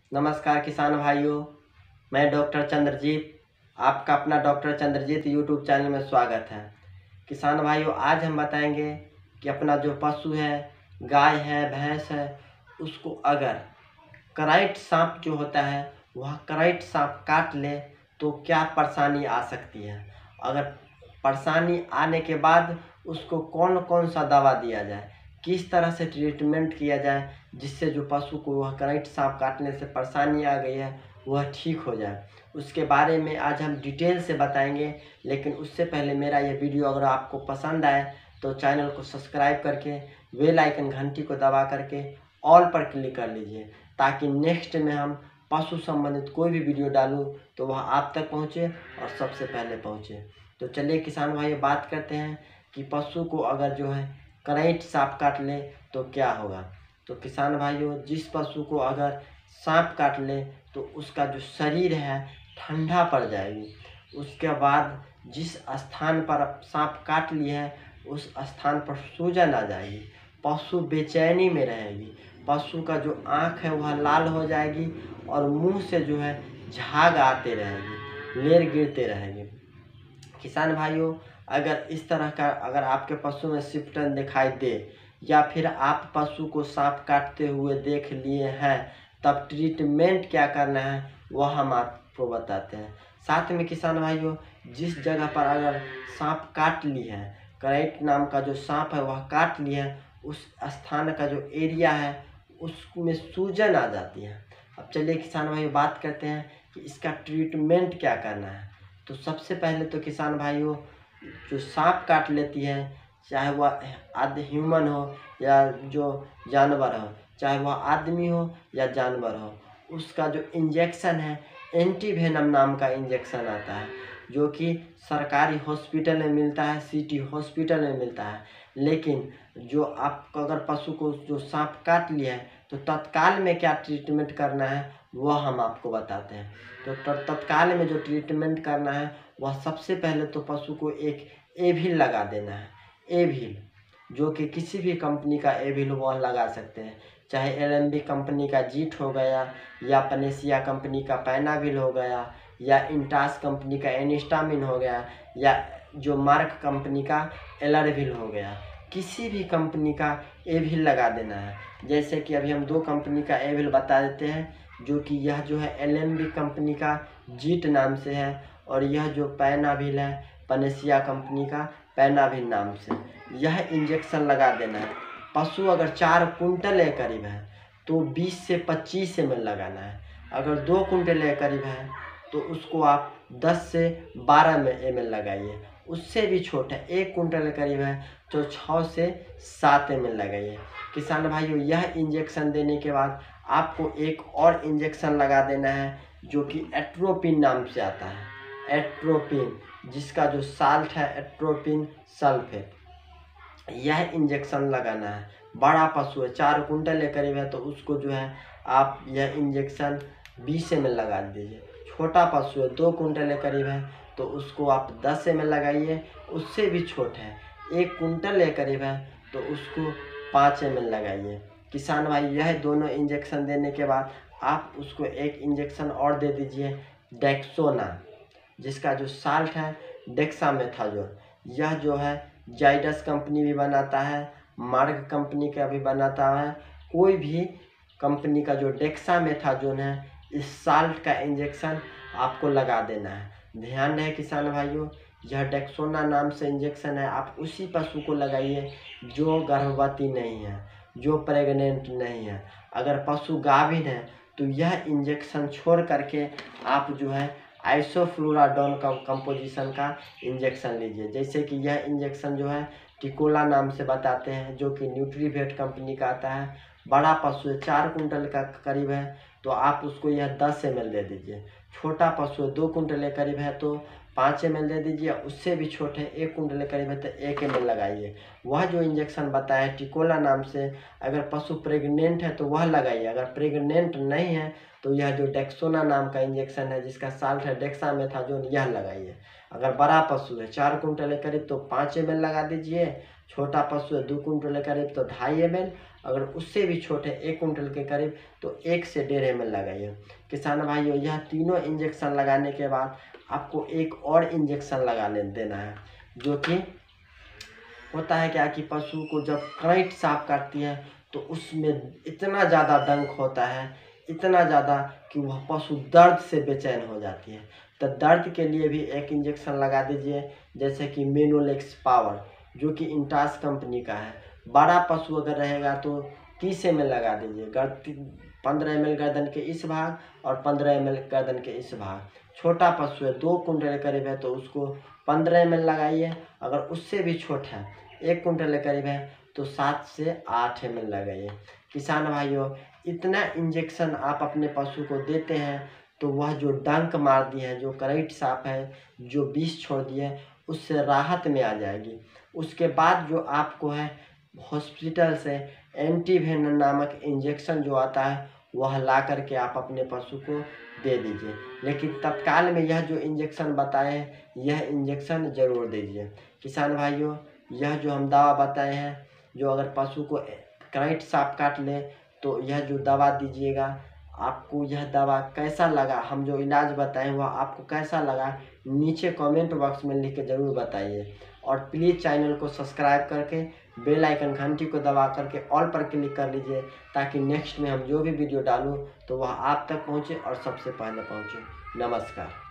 नमस्कार किसान भाइयों, मैं डॉक्टर चंद्रजीत, आपका अपना डॉक्टर चंद्रजीत यूट्यूब चैनल में स्वागत है। किसान भाइयों, आज हम बताएंगे कि अपना जो पशु है, गाय है, भैंस है, उसको अगर करंट सांप जो होता है वह करंट सांप काट ले तो क्या परेशानी आ सकती है। अगर परेशानी आने के बाद उसको कौन कौन सा दवा दिया जाए, किस तरह से ट्रीटमेंट किया जाए जिससे जो पशु को वह करंट सांप काटने से परेशानी आ गई है वह ठीक हो जाए, उसके बारे में आज हम डिटेल से बताएंगे। लेकिन उससे पहले मेरा ये वीडियो अगर आपको पसंद आए तो चैनल को सब्सक्राइब करके बेल आइकन घंटी को दबा करके ऑल पर क्लिक कर लीजिए, ताकि नेक्स्ट में हम पशु संबंधित कोई भी वीडियो डालूं तो वह आप तक पहुंचे और सबसे पहले पहुंचे। तो चलिए किसान भाई बात करते हैं कि पशु को अगर जो है करंट सांप काट ले तो क्या होगा। तो किसान भाइयों, जिस पशु को अगर सांप काट ले तो उसका जो शरीर है ठंडा पड़ जाएगी। उसके बाद जिस स्थान पर सांप काट लिए है उस स्थान पर सूजन आ जाएगी, पशु बेचैनी में रहेगी, पशु का जो आँख है वह लाल हो जाएगी और मुंह से जो है झाग आते रहेगी, लेर गिरते रहेंगे। किसान भाइयों, अगर इस तरह का अगर आपके पशु में सिम्टम दिखाई दे या फिर आप पशु को सांप काटते हुए देख लिए हैं, तब ट्रीटमेंट क्या करना है वह हम आपको बताते हैं। साथ में किसान भाइयों, जिस जगह पर अगर सांप काट ली है, करंट नाम का जो सांप है वह काट लिया है, उस स्थान का जो एरिया है उसमें सूजन आ जाती है। अब चलिए किसान भाइयों बात करते हैं कि इसका ट्रीटमेंट क्या करना है। तो सबसे पहले तो किसान भाइयों, जो सांप काट लेती है, चाहे वह आदि ह्यूमन हो या जो जानवर हो, चाहे वह आदमी हो या जानवर हो, उसका जो इंजेक्शन है एंटीवेनम नाम का इंजेक्शन आता है, जो कि सरकारी हॉस्पिटल में मिलता है, सिटी हॉस्पिटल में मिलता है। लेकिन जो आपको अगर पशु को जो सांप काट लिया है तो तत्काल में क्या ट्रीटमेंट करना है वह हम आपको बताते हैं। तो तत्काल में जो ट्रीटमेंट करना है वह सबसे पहले तो पशु को एक एविल लगा देना है। एविल जो कि किसी भी कंपनी का एविल वह लगा सकते हैं, चाहे एलएमबी कंपनी का जीट हो गया या पनेसिया कंपनी का पैनाविल हो गया या इंटास कंपनी का एनिस्टामिन हो गया या जो मार्क कंपनी का एलरविल हो गया, किसी भी कंपनी का एविल लगा देना है। जैसे कि अभी हम दो कंपनी का एविल बता देते हैं, जो कि यह जो है एलएमबी कंपनी का जीट नाम से है और यह जो पैनाविल है पनेसिया कंपनी का पैनाविल नाम से। यह इंजेक्शन लगा देना है। पशु अगर 4 कुंटल के करीब है तो 20 से 25 ml लगाना है। अगर 2 कुंटल के करीब है तो उसको आप 10 से 12 ml लगाइए। उससे भी छोटा 1 कुंटल के करीब है तो 6 से 7 ml लगाइए। किसान भाइयों, यह इंजेक्शन देने के बाद आपको एक और इंजेक्शन लगा देना है, जो कि एट्रोपिन नाम से आता है। एट्रोपिन, जिसका जो साल्ट है एट्रोपिन सल्फेट, यह इंजेक्शन लगाना है। बड़ा पशु है 4 कुंटल के करीब है तो उसको जो है आप यह इंजेक्शन 20 ml लगा दीजिए। छोटा पशु है 2 कुंटल के करीब है तो उसको आप 10 ml लगाइए। उससे भी छोटा है 1 कुंटल के करीब है तो उसको 5 ml लगाइए। किसान भाई, यह दोनों इंजेक्शन देने के बाद आप उसको एक इंजेक्शन और दे दीजिए डेक्सोना, जिसका जो साल्ट है डेक्सामेथाजोन। यह जो है जाइडस कंपनी भी बनाता है, मार्ग कंपनी का भी बनाता है। कोई भी कंपनी का जो डेक्सामेथाजोन है, इस साल्ट का इंजेक्शन आपको लगा देना है। ध्यान रहे किसान भाइयों, यह डेक्सोना नाम से इंजेक्शन है, आप उसी पशु को लगाइए जो गर्भवती नहीं है, जो प्रेग्नेंट नहीं है। अगर पशु गाभिन है तो यह इंजेक्शन छोड़ करके आप जो है आइसोफ्लूराडोन का कंपोजिशन का इंजेक्शन लीजिए। जैसे कि यह इंजेक्शन जो है टिकोला नाम से बताते हैं, जो कि न्यूट्रीवेट कंपनी का आता है। बड़ा पशु है 4 कुंटल का करीब है तो आप उसको यह 10 ml दे दीजिए। छोटा पशु है 2 कुंटल के करीब है तो 5 ml दे दीजिए। उससे भी छोटे 1 कुंटल के करीब है तो 1 ml लगाइए। वह जो इंजेक्शन बताया टिकोला नाम से, अगर पशु प्रेग्नेंट है तो वह लगाइए। अगर प्रेग्नेंट नहीं है तो यह जो डेक्सोना नाम का इंजेक्शन है, जिसका साल्ट है डेक्सामेथाजोन, यह लगाइए। अगर बड़ा पशु है 4 कुंटल के करीब तो 5 ml लगा दीजिए। छोटा पशु है 2 कुंटल के करीब तो 2.5 ml। अगर उससे भी छोटे 1 कुंटल के करीब तो 1 से 1.5 ml लगाइए। किसान भाइयों, यह तीनों इंजेक्शन लगाने के बाद आपको एक और इंजेक्शन लगा देना है, जो कि होता है क्या कि पशु को जब करंट साफ करती है तो उसमें इतना ज़्यादा डंक होता है, इतना ज़्यादा कि वह पशु दर्द से बेचैन हो जाती है। तो दर्द के लिए भी एक इंजेक्शन लगा दीजिए, जैसे कि मेनोलेक्स पावर, जो कि इंटास कंपनी का है। बड़ा पशु अगर रहेगा तो 30 ml लगा दीजिए, 15 ml गर्दन के इस भाग और 15 ml गर्दन के इस भाग। छोटा पशु है, 2 कुंटल करीब है, तो उसको 15 ml लगाइए। अगर उससे भी छोटा है, 1 कुंटल करीब है, तो 7 से 8 ml लगाइए। किसान भाइयों, इतना इंजेक्शन आप अपने पशु को देते हैं तो वह जो डंक मार दी है, जो करंट साफ है, जो विष छोड़ दिए, उससे राहत में आ जाएगी। उसके बाद जो आपको है हॉस्पिटल से एंटीवेनम नामक इंजेक्शन जो आता है, वह ला करके आप अपने पशु को दे दीजिए। लेकिन तत्काल में यह जो इंजेक्शन बताए हैं, यह इंजेक्शन ज़रूर दीजिए। किसान भाइयों, यह जो हम दवा बताए हैं, जो अगर पशु को करंट साफ काट ले तो यह जो दवा दीजिएगा, आपको यह दवा कैसा लगा, हम जो इलाज बताएं वह आपको कैसा लगा, नीचे कमेंट बॉक्स में लिख के ज़रूर बताइए। और प्लीज़ चैनल को सब्सक्राइब करके बेल आइकन घंटी को दबा करके ऑल पर क्लिक कर लीजिए, ताकि नेक्स्ट में हम जो भी वीडियो डालूं तो वह आप तक पहुंचे और सबसे पहले पहुंचे। नमस्कार।